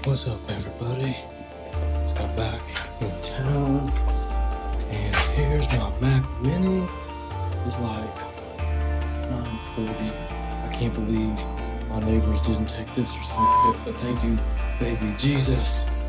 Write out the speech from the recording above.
What's up, everybody? Just got back in town, and here's my Mac Mini. It's like 9:40. I can't believe my neighbors didn't take this or something, but thank you, baby Jesus.